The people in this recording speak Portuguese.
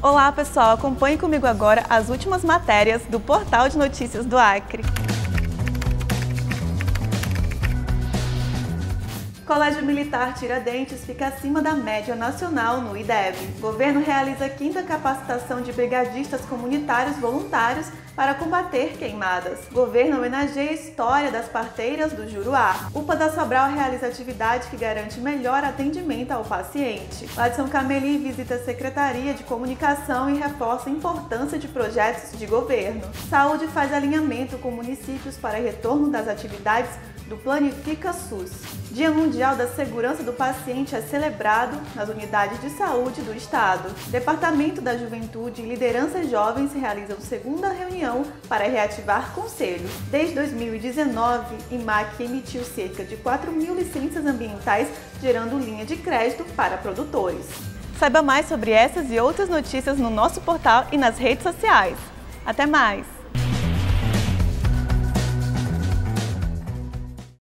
Olá pessoal, acompanhe comigo agora as últimas matérias do Portal de Notícias do Acre. Colégio Militar Tiradentes fica acima da média nacional no IDEB. Governo realiza a 5ª capacitação de brigadistas comunitários voluntários para combater queimadas. Governo homenageia a história das parteiras do Juruá. UPA da Sobral realiza atividade que garante melhor atendimento ao paciente. Ladson Cameli visita a Secretaria de Comunicação e reforça a importância de projetos de governo. Saúde faz alinhamento com municípios para retorno das atividades do Planifica SUS. Dia Mundial da Segurança do Paciente é celebrado nas unidades de saúde do Estado. Departamento da Juventude e Lideranças Jovens realizam 2ª reunião para reativar conselho. Desde 2019, IMAC emitiu cerca de 4.000 licenças ambientais, gerando linha de crédito para produtores. Saiba mais sobre essas e outras notícias no nosso portal e nas redes sociais. Até mais!